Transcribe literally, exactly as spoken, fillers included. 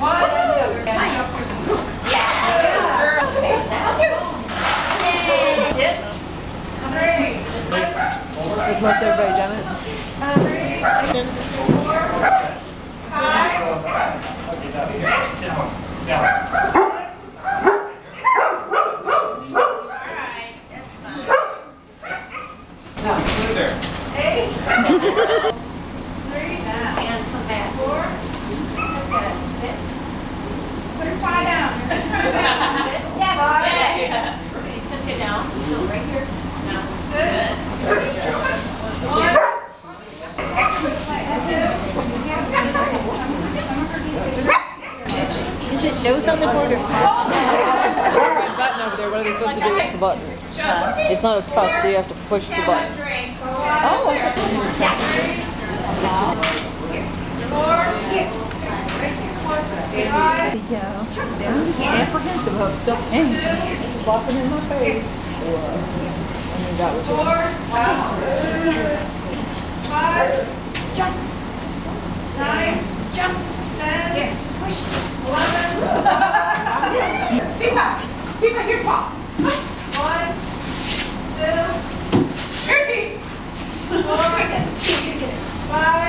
One. Has most everybody done it? Four, five, eight, three, and come back. Four, sit. Put her paw down. Sit. Yes. Yes. Okay, sit it down. Right here. Now. Six. One. Is it nose on the board or button over there? What are they supposed to do with the button? It's not a puff, so you have to push the button. Oh, okay. Yeah, I'm just apprehensive of stuff flopping in my face. I mean, that was Four, five, jump, nine, jump, ten, push, eleven. Peacock, peacock, here's pop. One, two, your teeth. Four, five.